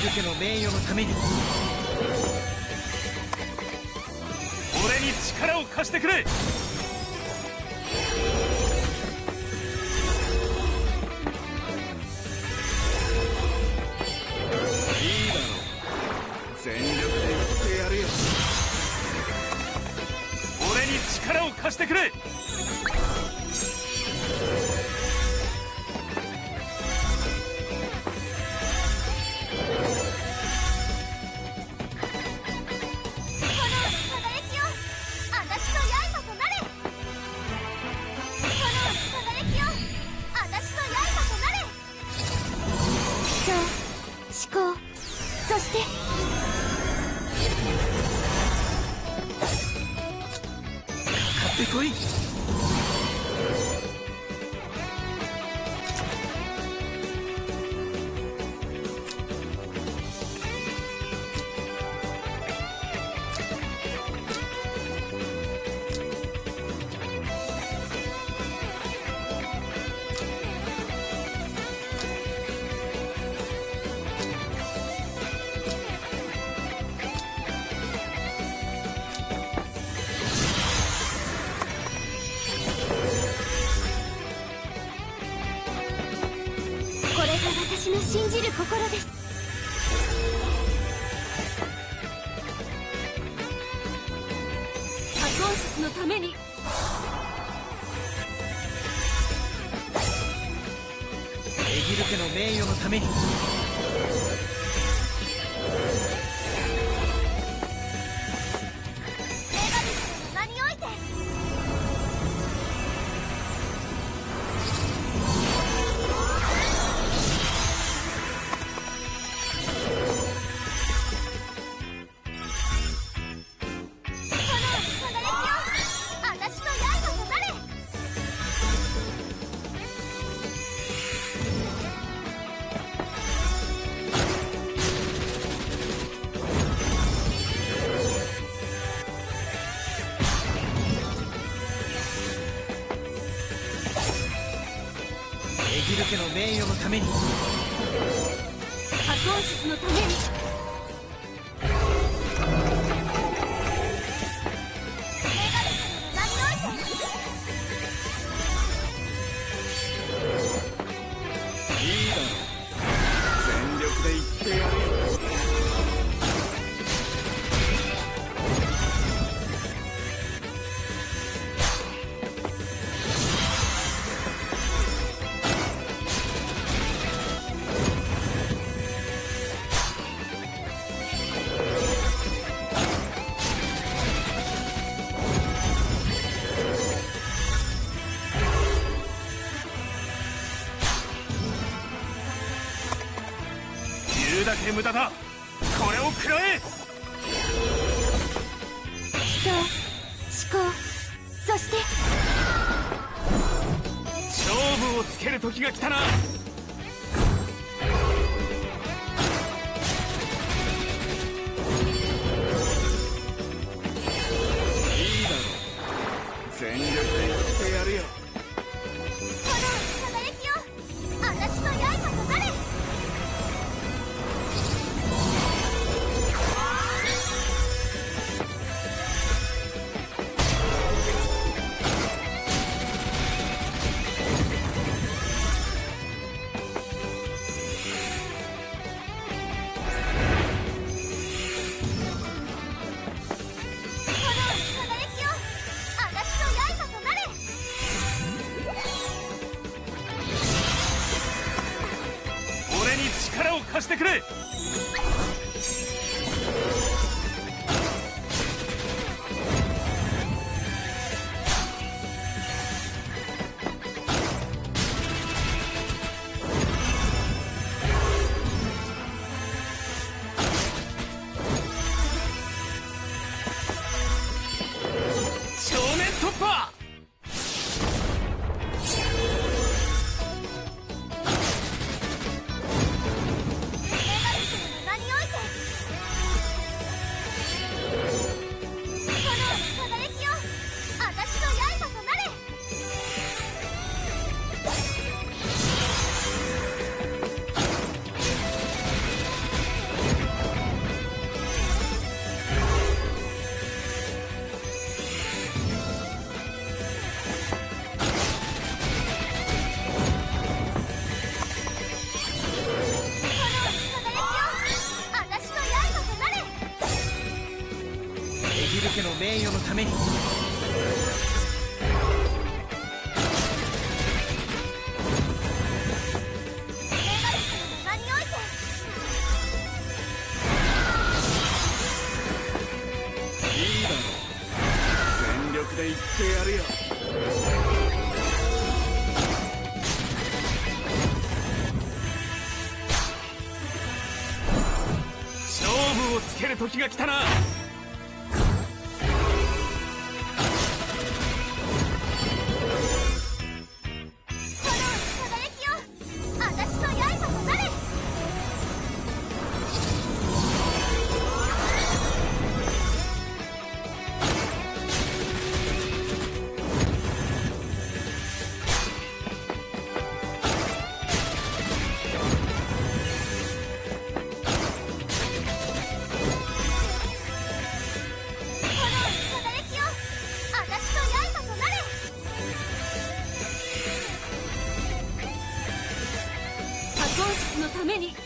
ル家の名誉のために俺に力を貸してくれ。いいだろう、全力で言ってやるよ。俺に力を貸してくれ。 そしてかかってこい。 これが私の信じる心です。アコーシスのために。 エギル家の名誉のためにエギル家の名誉のためにアコーシスのために。 いいだろう、全力で言ってやるよ。言うだけ無駄だ。これを食らえ。 人、思考、そして勝負をつける時が来たな。いいだろう、全力で言ってやるよ。俺に力を貸してくれ。正面突破。 何をギル家の名誉のために。 いいだろう、全力で言ってやるよ。勝負をつける時が来たな。 のために。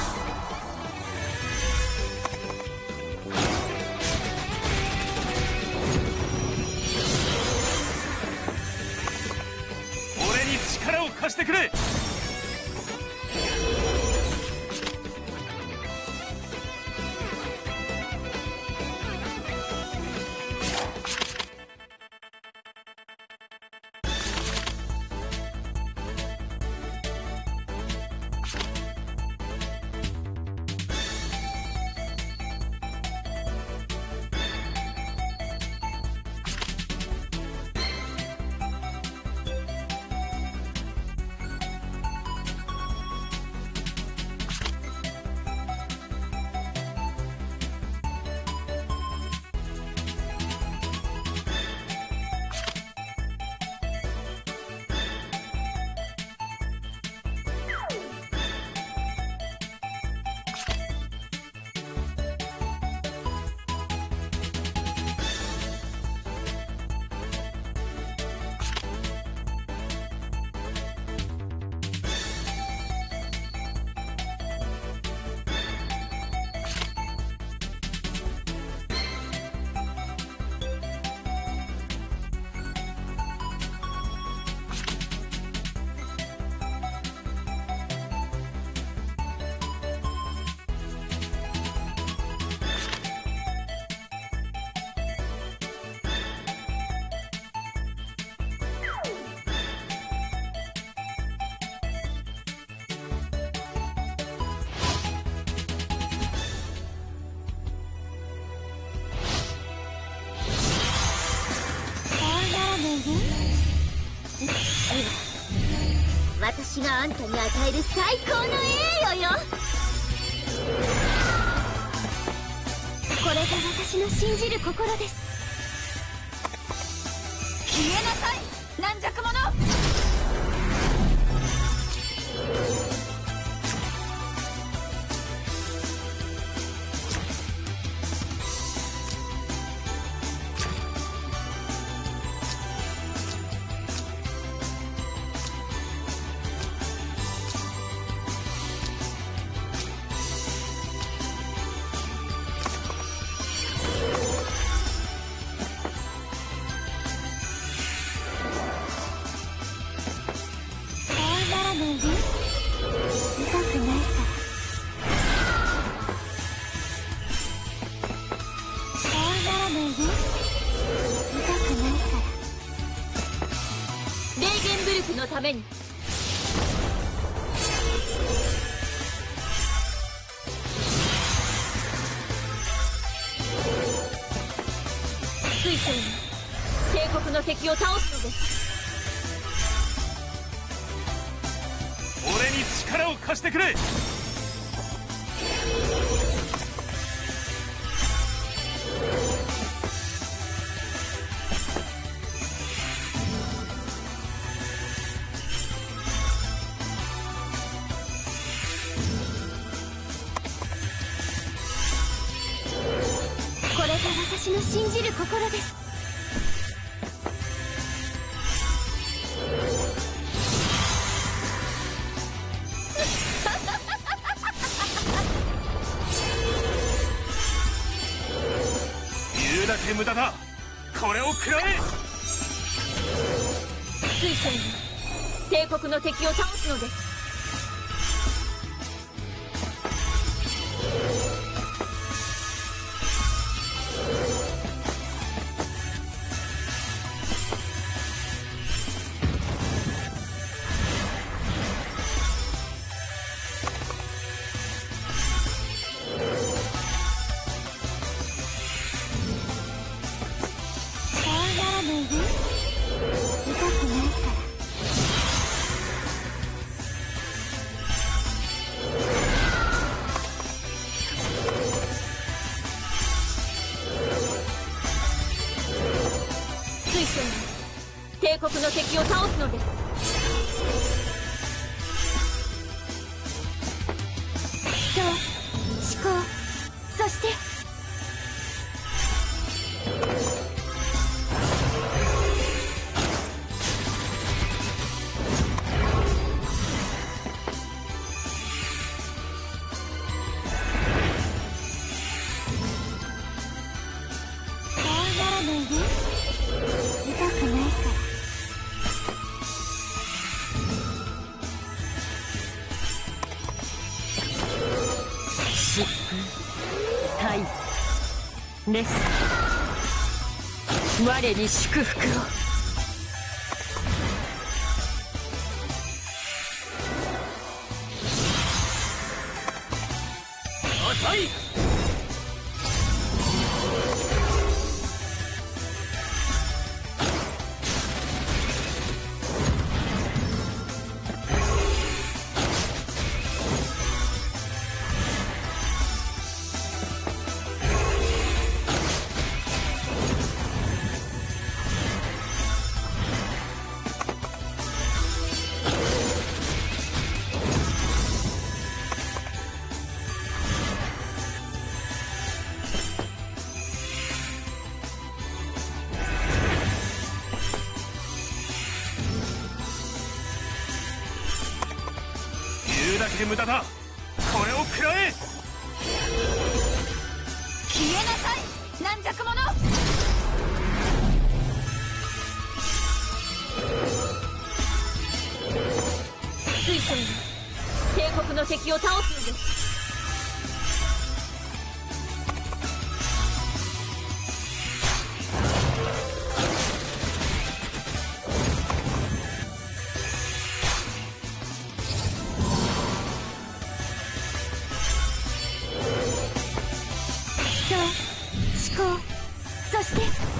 俺に力を貸してくれ。 私があんたに与える最高の栄誉よ。これが私の信じる心です。消えなさい軟弱者。レーゲンブルクのために。水星に帝国の敵を倒すのです。 俺に力を貸してくれ。 これが私の信じる心です。 勇うだけ無駄だ。これを食らえ。 水星に帝国の敵を倒すのです。帝国の敵を倒すのです。人、思考、そしてそうならないで。痛くないから。 疾風、大レス、我に祝福を。 遅い。言うだけ無駄だ。これを食らえ。 消えなさい、軟弱者。水星に帝国の敵を倒すのです。思考、そして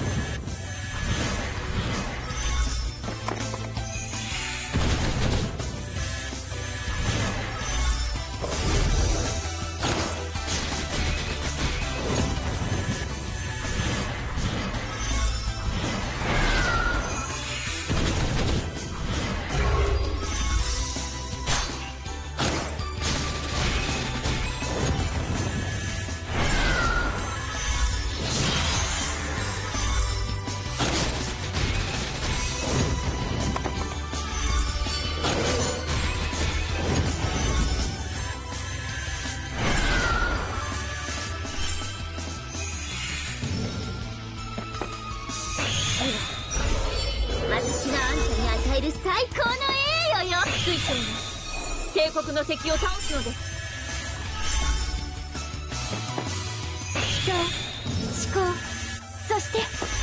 私があんたに与える最高の栄誉よ。水星に帝国の敵を倒すのです。人、思考、そして